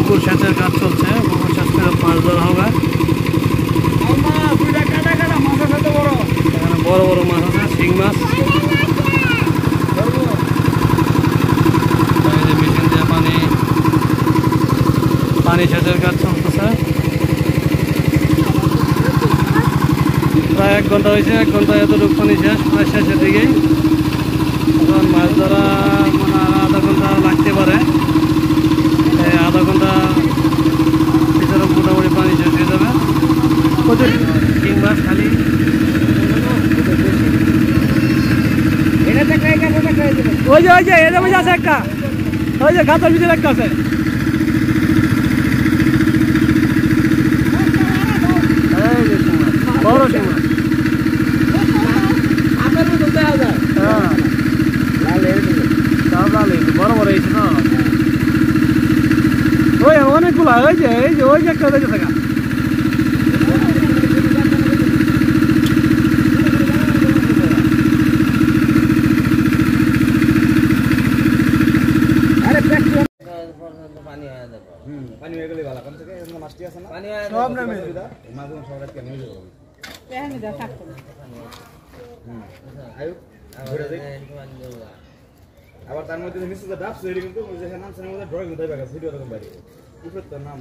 পুকুর সেচের কাজ চলছে, পুকুর সেচ করে মাছ ধরা হবে। এখানে বড় বড় মাছ আছে, শিং মাছ। মেশিন দিয়ে পানি সেচের কাজ চলতেছে। প্রায় 1 ঘন্টা হয়েছে, 1 ঘন্টা এতটুকু পানি শেষ, প্রায় শেষের দিকেই। এখন মাছ ধরা মানে আধা ঘন্টা লাগতে পারে। এই আধা ঘন্টা ভিতরে মোটামুটি পানি শেষ হয়ে যাবে। প্রচুর শিং মাছ খালি। ওই যে এটা বুঝে আছে একটা, ওই যে গাছের ভিতরে একটা আছে। বড় শিং মাছ। বড় বড় হয়েছে না, ওই অনেকগুলো। ওই যে ওই যে একটা দেখে থাকা। পানি হয়ে গেলে ভালো, কম থেকে মাছটি আছে না সব নামে মাছ সব রাখতে নিয়ে যাবো। আবার তার মধ্যে নিশ্চিত ডাব তৈরি, কিন্তু নামসের মধ্যে ড্রয়িং হতে পারে ভিডিও রকম বাড়ি উপরে নাম।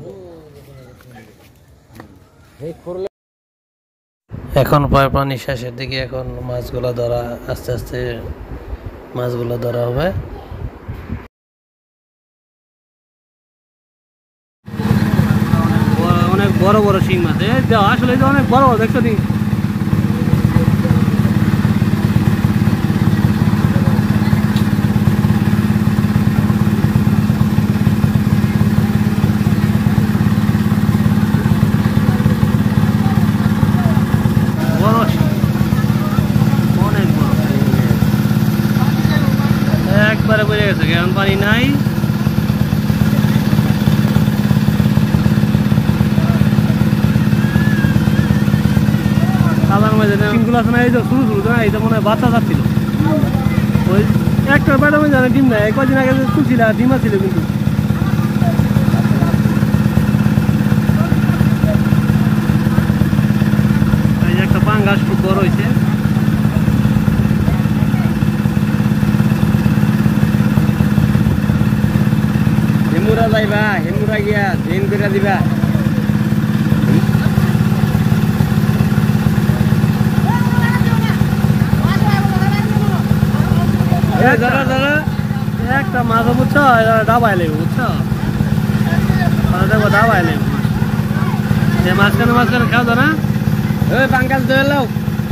এখন প্রায় পানি শেষের দিকে, এখন মাছগুলো ধরা আস্তে আস্তে মাছগুলো ধরা হবে। অনেক বড় বড় শিং মাছ, আসলে অনেক বড় বড় দেখছো নি। একবারে বেড়ে গেছে, এখন পানি নাই। কালার মাঝে ডিমগুলো আছে না, এই যে শুরু না, এইটা মনে হয় বাচ্চা যাচ্ছিল। ওই একটা বেড়া মধ্যে জানে ডিম নাই, কদিন আগে খুঁজছিল ডিম আছিল কিন্তু। এই যে একটা পাঙ্গাস খুব বড় হয়েছে। হেমুরা যাইবা, হেমুরা গিয়া ট্রেন করে দিবা। একটা মাছ বুঝছো, ডাবাই লাগবে বুঝছো, দেখবো ডাবাই লাগবে। মাঝখানে খাও তো না, ওই পাঙ্গাস ধরে লাও।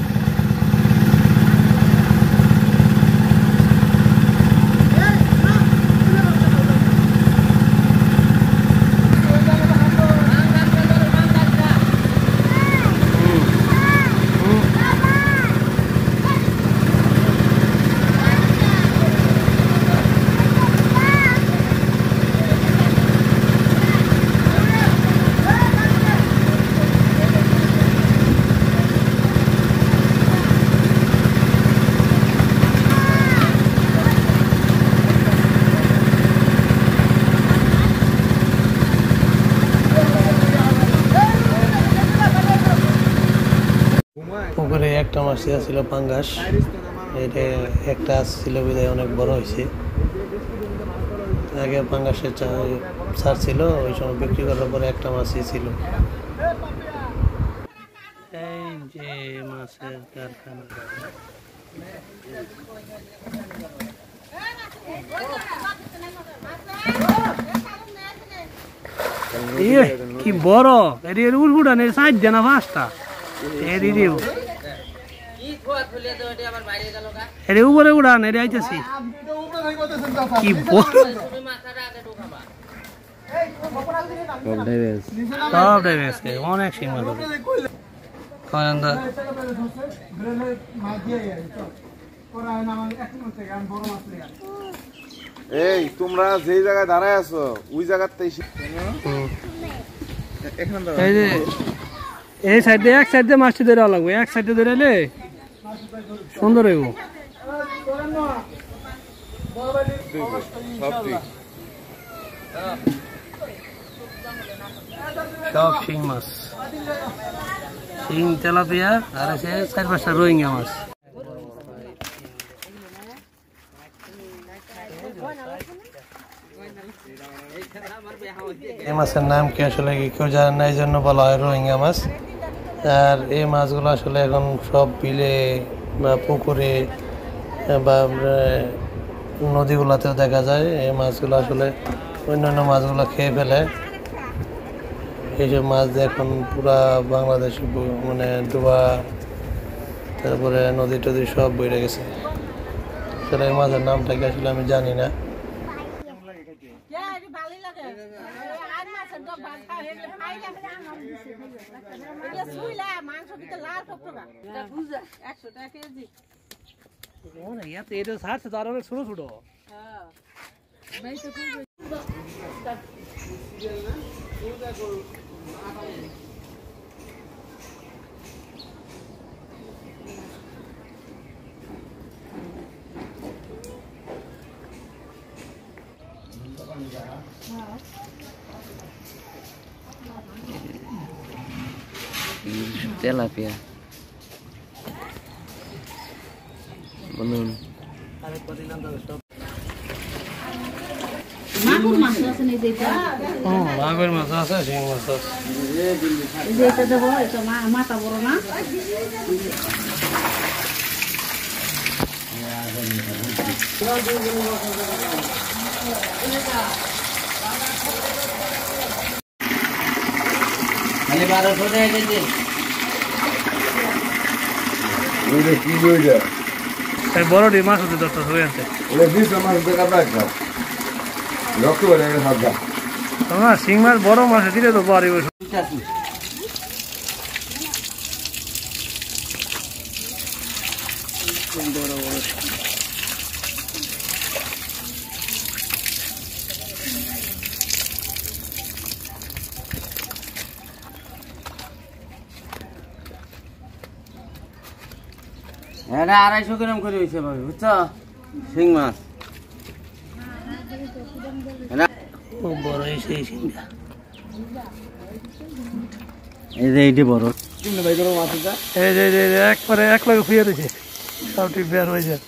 পুকুরে একটা মাছ ছিল পাঙ্গাস, এটা একটা ছিল বিদায় অনেক বড় হয়েছে। আগে পাঙ্গাসের ছাড় ছিল, ওই সময় বিক্রি করার পরে একটা মাছই ছিল। এই যে মাছের কারখানা, কি বড়! এর উড়গুড়া নেই, 4 টা না 5 টা। উপরে উড়ান, এর আইতেছি। কি বড়! অনেক শিং মাছ। এই তোমরা যে জায়গায় দাঁড়ায় আছো ওই জায়গাতে এই সাইডে, এক সাইডে মাছটি ধরে লাগবে, এক সাইডে ধরে এলে সুন্দর হইব। সব শিং মাছ, শিং, তেলাপিয়া আর আছে 4-5টা রোহিঙ্গা মাছ। এই মাছের নাম কি আসলে কেউ জানে না, এই জন্য বলা হয় রোহিঙ্গা মাছ। আর এই মাছগুলো আসলে এখন সব বিলে বা পুকুরে বা নদীগুলোতেও দেখা যায়। এই মাছগুলো আসলে অন্যান্য মাছগুলো খেয়ে ফেলে। এইসব মাছ দিয়ে এখন পুরা বাংলাদেশ মানে ডোবা, তারপরে নদী টদী সব বইরে গেছে। আসলে এই মাছের নামটা কি আসলে আমি জানি না। ছোট ছোট তেলাপিয়া বলুন। মাগুর মাছ আছে না, যেটা মাগুর মাছ আছে, শিং মাছ আছে। যেটা দেবো এটা মাথা বড় না। বড় মাছ হতে দরকার হয়ে আছে তোমার শিং মাছ বড় মাছ দিলে তো বাড়ি এটা 250 গ্রাম করে হয়েছে ভাবি, বুঝছো? শিং মাছ খুব বড় হয়েছে এই শিংটা। এই যে এইটি বড়, এই যে একবারে এক লগে ফুয়ে রয়েছে, সব ঠিক বের হয়ে যায়।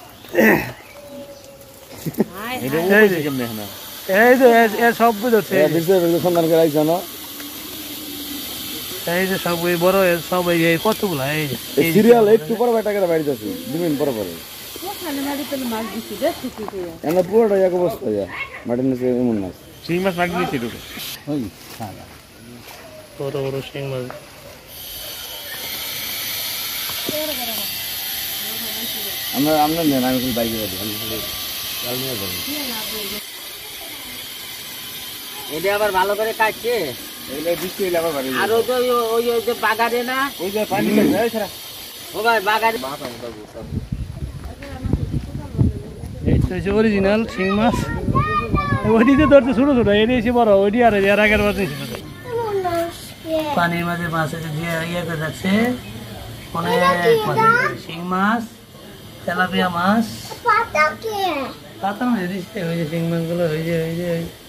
এই যে সব বুঝছে, এই যে সব বড় সব এই কতগুলা এই সিরিয়াল একটু পরে টাকা বাড়িতে আছে 2 মিনিট পরে পরে এমন পুরোটা এক অবস্থা যা মাটির নিচে এমন মাছ শিং মাছ মাটি নিচে ঢুকে ওই সাদা বড় বড় শিং মাছ। আমরা নেন, আমি খালি বাইকে যাবো, আমি খালি জাল নিয়ে যাবো। এটা আবার ভালো করে কাটছে, এগুলো বৃষ্টি হলে আবার বাড়ি আর ওই যে ওই যে বাগারে না, ওই যে পানি ও ভাই বাগারে অরিজিনাল শিং মাছ। ওইটিতে ধরতে ছোট ছোট, এটি এসে বড়, ওইটি আর এর আগের মাছ নিয়েছিল। পানির মাঝে মাছ ইয়ে করে রাখছে অনেক মাছ, শিং মাছ, তেলাপিয়া মাছ, পাতা মাছ দিচ্ছে। ওই যে শিং মাছগুলো, ওই যে